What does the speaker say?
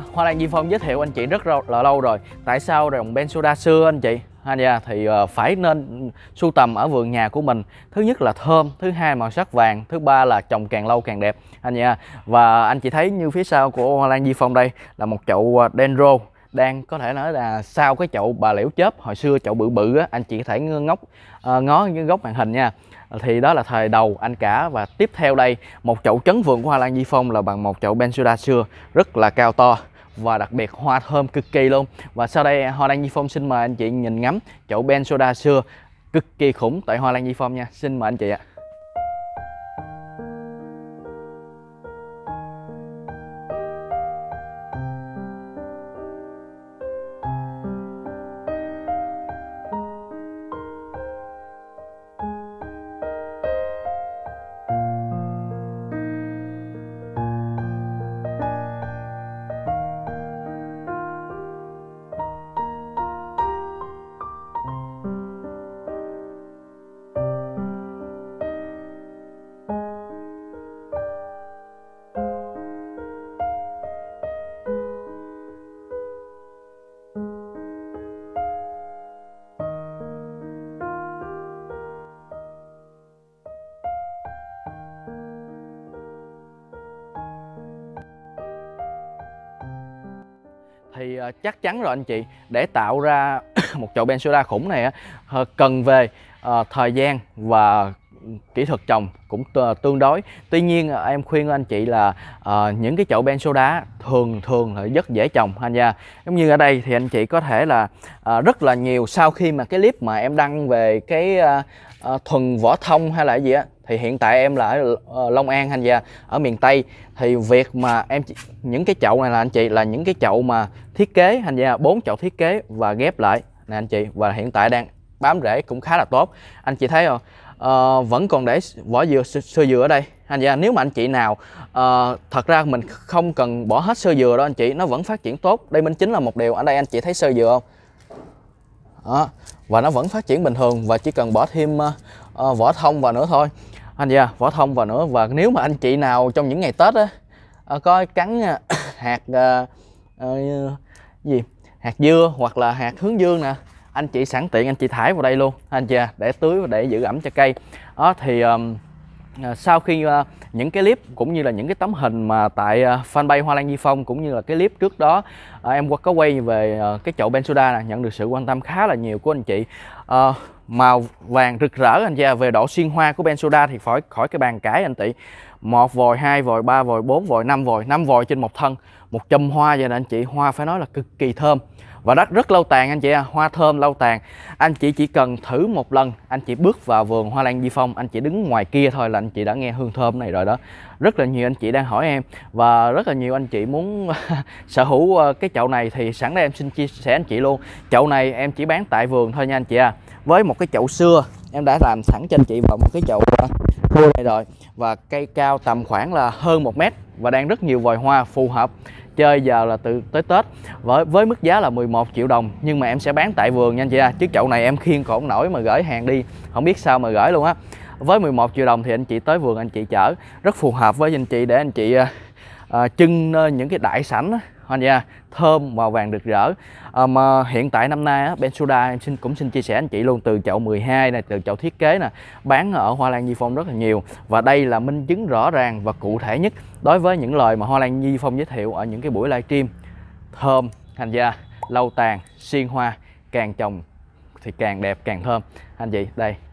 Hoa Lan Di Phong giới thiệu anh chị rất là lâu rồi. Tại sao dòng Bensouda xưa anh chị? Thì phải nên sưu tầm ở vườn nhà của mình. Thứ nhất là thơm, thứ hai màu sắc vàng, thứ ba là trồng càng lâu càng đẹp anh nha. Và anh chị thấy như phía sau của Hoa Lan Di Phong đây là một chậu Dendro, đang có thể nói là sau cái chậu bà liễu chớp hồi xưa, chậu bự bự á, anh chị có thể ngó cái góc màn hình nha. Thì đó là thời đầu anh cả. Và tiếp theo đây, một chậu trấn vườn của Hoa Lan Di Phong là bằng một chậu Bensouda xưa rất là cao to và đặc biệt hoa thơm cực kỳ luôn. Và sau đây Hoa Lan Di Phong xin mời anh chị nhìn ngắm chậu Bensouda xưa cực kỳ khủng tại Hoa Lan Di Phong nha. Xin mời anh chị ạ. Thì chắc chắn rồi anh chị, để tạo ra một chậu Bensouda khủng này cần về thời gian và kỹ thuật trồng cũng tương đối. Tuy nhiên em khuyên anh chị là những cái chậu Bensouda thường là rất dễ trồng anh nha. Giống như ở đây thì anh chị có thể là rất là nhiều, sau khi mà cái clip mà em đăng về cái thuần vỏ thông hay là cái gì á, thì hiện tại em là ở Long An anh gia, ở miền Tây. Thì việc mà những cái chậu này là anh chị là những cái chậu mà thiết kế anh gia, 4 chậu thiết kế và ghép lại nè anh chị, và hiện tại đang bám rễ cũng khá là tốt. Anh chị thấy không? Vẫn còn để vỏ sơ dừa ở đây anh gia. Nếu mà anh chị nào thật ra mình không cần bỏ hết sơ dừa đó anh chị, nó vẫn phát triển tốt. Đây minh chính là một điều. Ở đây anh chị thấy sơ dừa không? Đó. Và nó vẫn phát triển bình thường, và chỉ cần bỏ thêm vỏ thông vào nữa thôi anh gia, vỏ thông vào nữa. Và nếu mà anh chị nào trong những ngày Tết á có cắn hạt hạt dưa hoặc là hạt hướng dương nè, anh chị sẵn tiện anh chị thải vào đây luôn anh chị, để tưới và để giữ ẩm cho cây. Đó thì sau khi những cái clip cũng như là những cái tấm hình mà tại fanpage Hoa Lan Di Phong, cũng như là cái clip trước đó em có quay về cái chậu Bensouda này, nhận được sự quan tâm khá là nhiều của anh chị. Màu vàng rực rỡ anh chị. Về độ xuyên hoa của Bensouda thì khỏi cái bàn cãi anh chị. 1 vòi, 2 vòi, 3 vòi, 4 vòi, 5 vòi trên một thân, một chùm hoa vậy nè anh chị. Hoa phải nói là cực kỳ thơm và rất lâu tàn anh chị. Hoa thơm lâu tàn. Anh chị chỉ cần thử một lần, anh chị bước vào vườn Hoa Lan Di Phong, anh chị đứng ngoài kia thôi là anh chị đã nghe hương thơm này rồi đó. Rất là nhiều anh chị đang hỏi em, và rất là nhiều anh chị muốn sở hữu cái chậu này, thì sẵn đây em xin chia sẻ anh chị luôn. Chậu này em chỉ bán tại vườn thôi nha anh chị với một cái chậu xưa em đã làm sẵn cho anh chị vào một cái chậu cua này rồi, và cây cao tầm khoảng là hơn 1 mét và đang rất nhiều vòi hoa phù hợp chơi giờ là tới Tết, với mức giá là 11 triệu đồng. Nhưng mà em sẽ bán tại vườn nha anh chị chứ chậu này em khiêng còn không nổi mà gửi hàng đi không biết sao mà gửi luôn á. Với 11 triệu đồng thì anh chị tới vườn anh chị chở, rất phù hợp với anh chị để anh chị trưng những cái đại sảnh anh nha, thơm màu vàng rực rỡ. Mà hiện tại năm nay Bensouda em cũng xin chia sẻ anh chị luôn, từ chậu 12 này, từ chậu thiết kế nè, bán ở Hoa Lan Di Phong rất là nhiều. Và đây là minh chứng rõ ràng và cụ thể nhất đối với những lời mà Hoa Lan Di Phong giới thiệu ở những cái buổi livestream. Thơm thành ra lâu tàn, xuyên hoa, càng trồng thì càng đẹp càng thơm anh chị. Đây